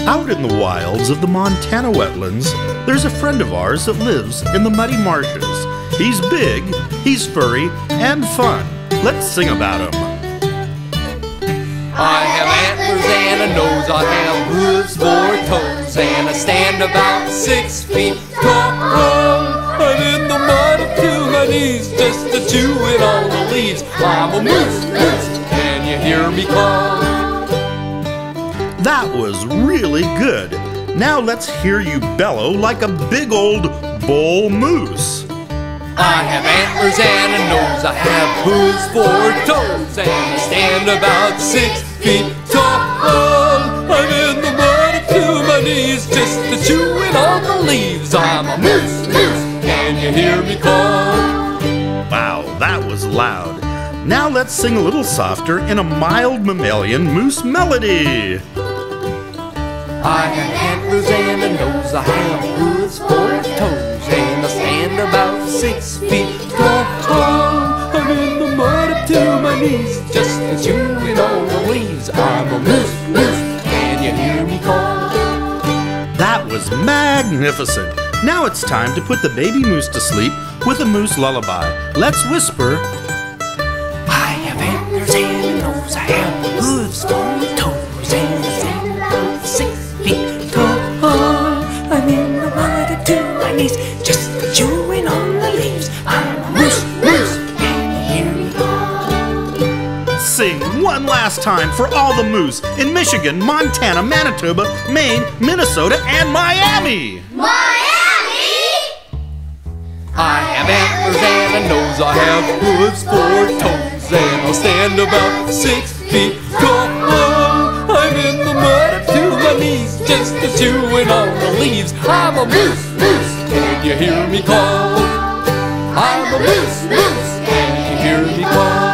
Out in the wilds of the Montana wetlands, there's a friend of ours that lives in the muddy marshes. He's big, he's furry, and fun. Let's sing about him. I have antlers and a nose, I have hooves for toes, and I stand about 6 feet tall. I'm in the mud up to my knees, just a chewing on the leaves. I'm a moose, moose, can you hear me call? That was really good. Now let's hear you bellow like a big old bull moose. I have antlers and a nose, I have hooves for toes, and I stand about 6 feet tall. I'm in the mud up to my knees, just a chewing on the leaves. I'm a moose, moose, can you hear me call? Wow, that was loud. Now let's sing a little softer in a mild mammalian moose melody. I have antlers and a nose, I have hooves for toes, and I stand about 6 feet tall. I'm in the mud up to my knees, just a chewing on the leaves. I'm a moose, moose, can you hear me call? That was magnificent. Now it's time to put the baby moose to sleep with a moose lullaby. Let's whisper. I have antlers and a nose, I have hooves for toes, and I stand about 6 feet tall. I'm in the mud up to my knees, just chewing on the leaves. I'm a moose, moose, can you hear me call? Sing one last time for all the moose in Michigan, Montana, Manitoba, Maine, Minnesota, and Miami. I have antlers and a nose, I have hooves for toes, and I'll stand about 6 feet tall. I'm in the mud up to my knees, just a chewing on the leaves. I'm a moose, moose, can you hear me call? I'm a moose, moose, can you hear me call?